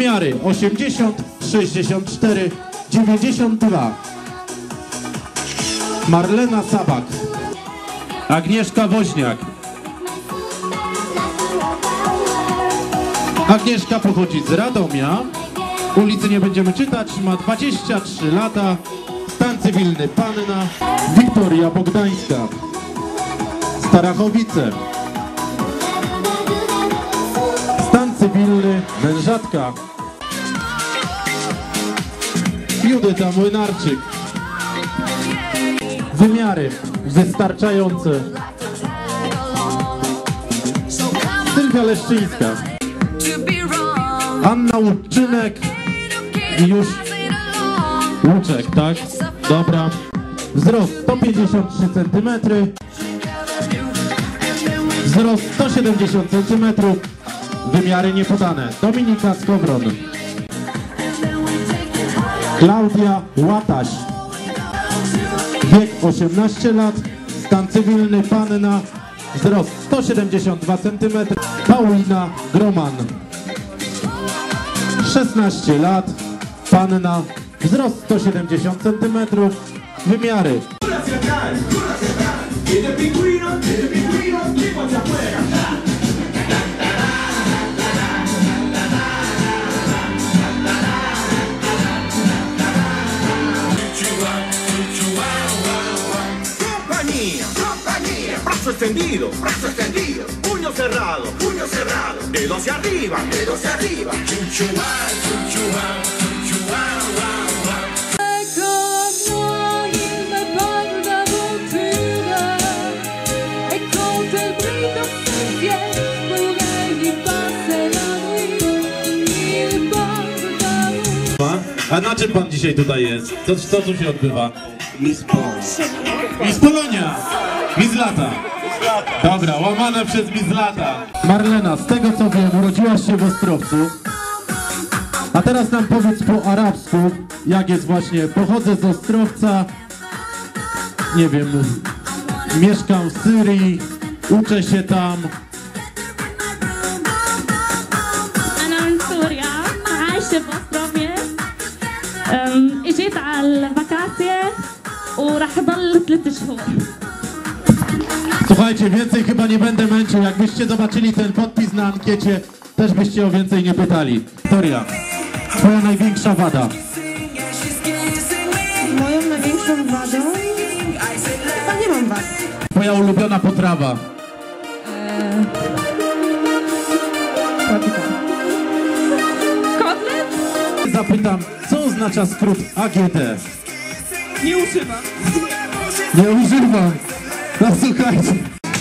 Wymiary 80, 64, 92. Marlena Sabak. Agnieszka Woźniak. Agnieszka pochodzi z Radomia. Ulicy nie będziemy czytać, ma 23 lata. Stan cywilny panna. Wiktoria Bogdańska. Starachowice. Stan cywilny mężatka. Judyta Młynarczyk. Wymiary wystarczające. Sylwia Leszczyńska. Anna Łuczynek i już Łuczek, tak? Dobra. Wzrost 153 cm. Wzrost 170 cm. Wymiary niepodane. Dominika Skowron. Klaudia Łataś. Wiek 18 lat. Stan cywilny panna. Wzrost 172 cm. Paulina Groman. 16 lat. Panna. Wzrost 170 cm. Wymiary. Brazo extendido, puño cerrado, dedo hacia arriba, chuchuá, chuchuá, chuchuá, wow, wow. A na czym pan dzisiaj tutaj jest? Co tu się odbywa? Miss Polonia. Miss Polonia! Miss Lata! Dobra, łamane przez Miss Lata. Marlena, z tego co wiem, urodziłaś się w Ostrowcu. A teraz nam powiedz po arabsku, jak jest właśnie. Pochodzę z Ostrowca. Nie wiem, mieszkam w Syrii, uczę się tam. أنا من سوريا عايشة بأسطرامية. إجيت على الفاكاسية وراح ضل 3 شهور. Słuchajcie, więcej chyba nie będę męczył. Jakbyście zobaczyli ten podpis na ankiecie, też byście o więcej nie pytali. Wiktoria, twoja największa wada? Moją największą wadą? Chyba nie mam wad. Twoja ulubiona potrawa? Kotlet? Zapytam, co oznacza skrót AGD? Nie używam. Nie używam. No słuchajcie.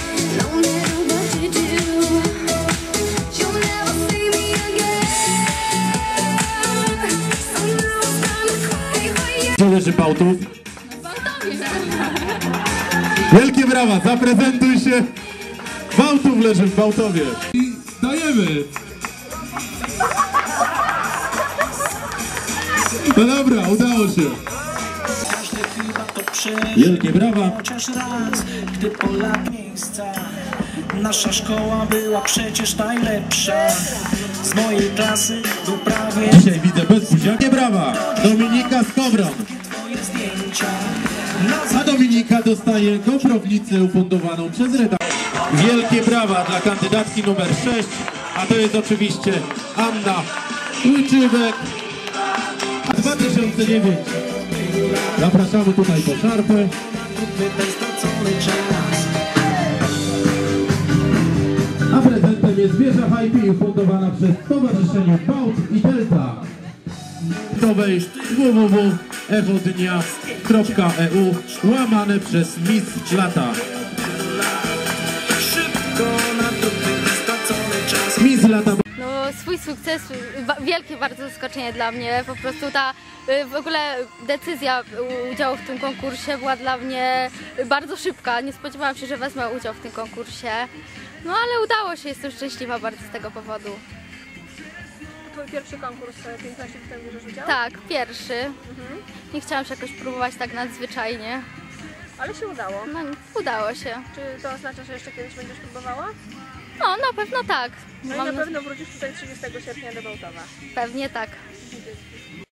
Gdzie leży Bałtów? Wielkie brawa, zaprezentuj się. Bałtów leży w Bałtowie. I dajemy. No dobra, udało się. Wielkie brawa. Chociaż raz, gdy po lat miejsca nasza szkoła była przecież najlepsza. Z mojej klasy był prawie. Dzisiaj widzę bez buziaki. Brawa. Dominika Skowron. A Dominika dostaje koprownicę ufundowaną przez redakcję. Wielkie brawa dla kandydatki numer 6. A to jest oczywiście Anna Łuczywek. 2009. Zapraszamy tutaj po szarpę. A prezentem jest wieża Hi-Fi ufundowana przez Stowarzyszenie Bałt i Delta. www.ewodnia.eu łamane przez Miss Lata. Miss Lata. No, swój sukces, wielkie bardzo zaskoczenie dla mnie, po prostu ta w ogóle decyzja udziału w tym konkursie była dla mnie bardzo szybka, nie spodziewałam się, że wezmę udział w tym konkursie, no ale udało się, jestem szczęśliwa bardzo z tego powodu. Twój pierwszy konkurs 15 tutaj bierzesz udział? Tak, pierwszy. Nie chciałam się jakoś próbować tak No, na pewno tak. No i na pewno wrócisz tutaj 30 sierpnia do Bełtowa. Pewnie tak.